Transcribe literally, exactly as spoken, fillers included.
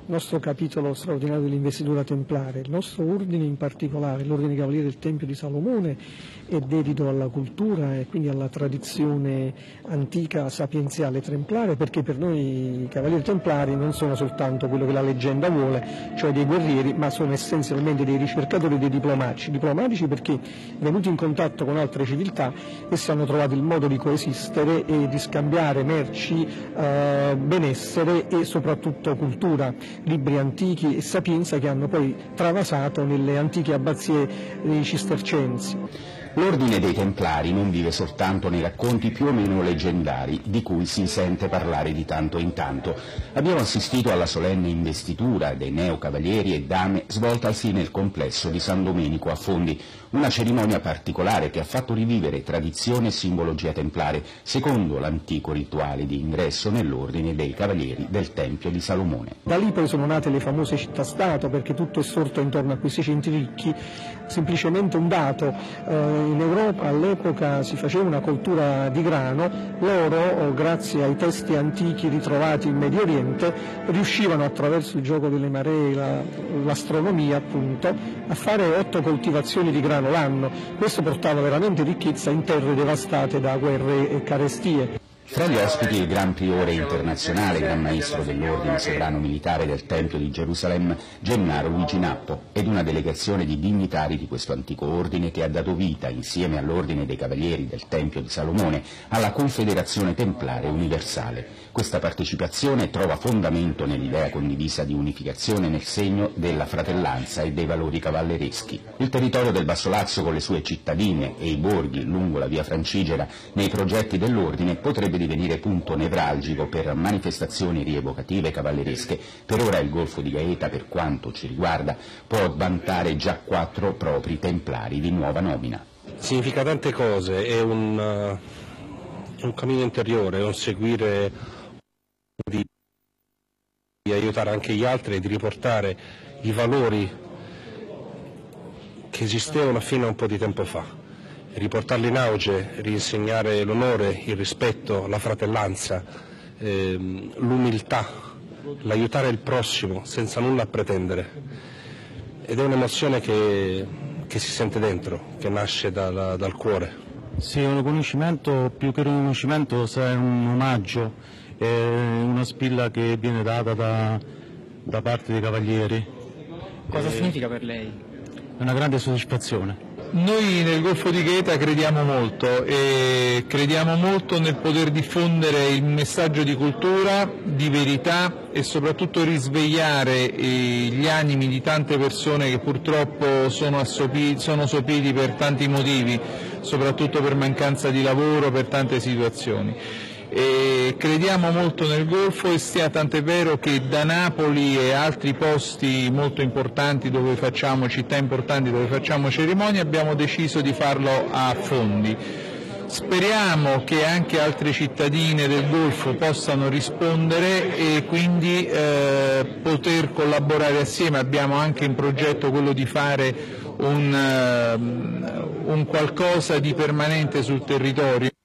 nostro capitolo straordinario dell'investitura templare. Il nostro ordine in particolare, l'ordine dei Cavalieri del Tempio di Salomone, è dedito alla cultura e quindi alla tradizione antica sapienziale templare, perché per noi i Cavalieri Templari non sono soltanto quello che la leggenda vuole, cioè dei guerrieri, ma sono essenzialmente dei ricercatori e dei diplomatici. Diplomatici perché venuti in contatto con altre civiltà, essi hanno trovato il modo di coesistere e di scambiare merci, eh, benessere e soprattutto cultura, libri antichi e sapienza che hanno poi travasato nelle antiche abbazie dei cistercensi. L'Ordine dei Templari non vive soltanto nei racconti più o meno leggendari, di cui si sente parlare di tanto in tanto. Abbiamo assistito alla solenne investitura dei neocavalieri e dame svoltasi nel complesso di San Domenico a Fondi, una cerimonia particolare che ha fatto rivivere tradizione e simbologia templare, secondo l'antico rituale di ingresso nell'Ordine dei Cavalieri del Tempio di Salomone. Da lì poi sono nate le famose città-stato, perché tutto è sorto intorno a questi centri ricchi. Semplicemente un dato, eh, in Europa all'epoca si faceva una coltura di grano, loro, grazie ai testi antichi ritrovati in Medio Oriente, riuscivano attraverso il gioco delle maree, la, l'astronomia appunto, a fare otto coltivazioni di grano l'anno. Questo portava veramente ricchezza in terre devastate da guerre e carestie. Fra gli ospiti il Gran Priore internazionale, Gran Maestro dell'Ordine Sovrano Militare del Tempio di Gerusalemme, Gennaro Luigi Nappo, ed una delegazione di dignitari di questo antico ordine che ha dato vita, insieme all'Ordine dei Cavalieri del Tempio di Salomone, alla Confederazione Templare Universale. Questa partecipazione trova fondamento nell'idea condivisa di unificazione nel segno della fratellanza e dei valori cavallereschi. Il territorio del Basso Lazio con le sue cittadine e i borghi lungo la via Francigena nei progetti dell'Ordine potrebbe divenire punto nevralgico per manifestazioni rievocative cavalleresche. Per ora il Golfo di Gaeta, per quanto ci riguarda, può vantare già quattro propri templari di nuova nomina. Significa tante cose, è un, uh, un cammino interiore, è un seguire di, di aiutare anche gli altri e di riportare i valori che esistevano fino a un po' di tempo fa. Riportarli in auge, rinsegnare l'onore, il rispetto, la fratellanza, ehm, l'umiltà, l'aiutare il prossimo senza nulla a pretendere. Ed è un'emozione che, che si sente dentro, che nasce dal, dal cuore. Sì, un riconoscimento, più che un riconoscimento, è un omaggio, è una spilla che viene data da, da parte dei cavalieri. Cosa e significa per lei? È una grande soddisfazione. Noi nel Golfo di Gaeta crediamo molto e crediamo molto nel poter diffondere il messaggio di cultura, di verità e soprattutto risvegliare gli animi di tante persone che purtroppo sono, assopiti, sono sopiti per tanti motivi, soprattutto per mancanza di lavoro, per tante situazioni. E crediamo molto nel Golfo e sia tant'è vero che da Napoli e altri posti molto importanti dove facciamo, città importanti dove facciamo cerimonie, abbiamo deciso di farlo a Fondi. Speriamo che anche altre cittadine del Golfo possano rispondere e quindi eh, poter collaborare assieme. Abbiamo anche in progetto quello di fare un, uh, un qualcosa di permanente sul territorio.